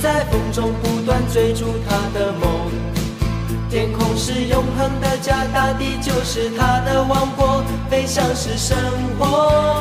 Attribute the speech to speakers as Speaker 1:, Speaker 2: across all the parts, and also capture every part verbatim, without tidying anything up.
Speaker 1: 在风中不断追逐他的梦。天空是永恒的家，大地就是他的王国，飞翔是生活。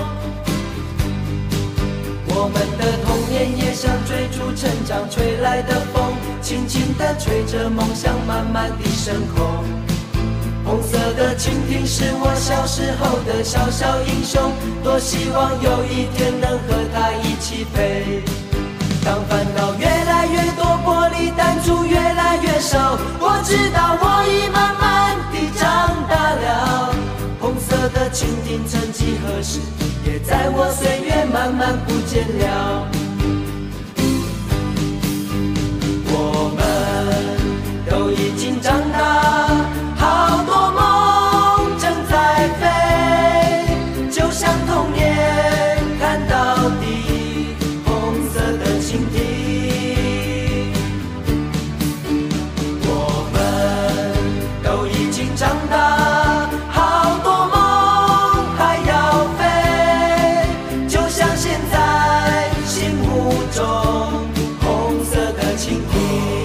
Speaker 1: 我们的童年也像追逐成长吹来的风，轻轻地吹着梦想慢慢地升空。红色的蜻蜓是我小时候的小小英雄，多希望有一天能和它一起飞。当烦恼越来越多，玻璃弹珠越来越少，我知道我已慢慢地长大了。红色的蜻蜓曾几何时，也在我岁月慢慢不见了。我们都已经长大，好多梦正在飞，就像童年看到底红色的蜻蜓。我们都已经长大，好多梦还要飞，就像现在心目中红色的蜻蜓。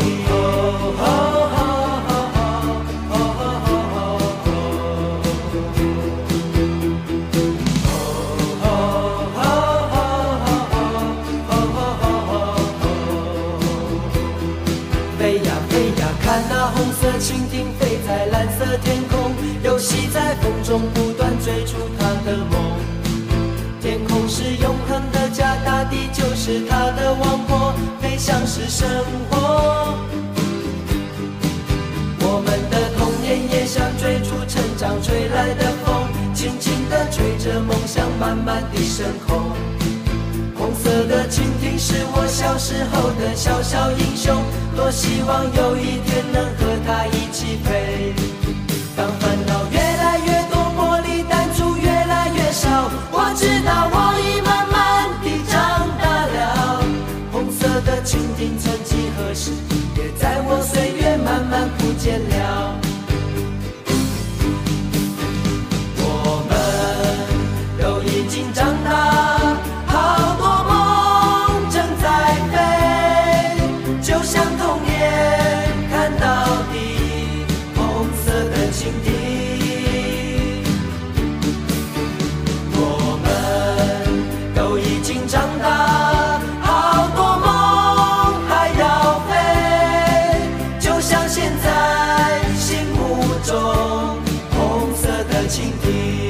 Speaker 1: 看那红色蜻蜓飞在蓝色天空，游戏在风中不断追逐它的梦。天空是永恒的家，大地就是它的王国，飞翔是生活。我们的童年也像追逐成长吹来的风，轻轻地吹着梦想慢慢地升空。红色的蜻蜓是我小时候的小小英雄，多希望有一天能和它一起飞。当烦恼越来越多，玻璃弹珠越来越少，我知道我已慢慢地长大了。红色的蜻蜓曾几何时，也在我岁月慢慢不见了。我们都已经长大，好多梦正在飞，就像童年看到底红色的蜻蜓。我们都已经长大，好多梦还要飞，就像现在心目中红色的蜻蜓。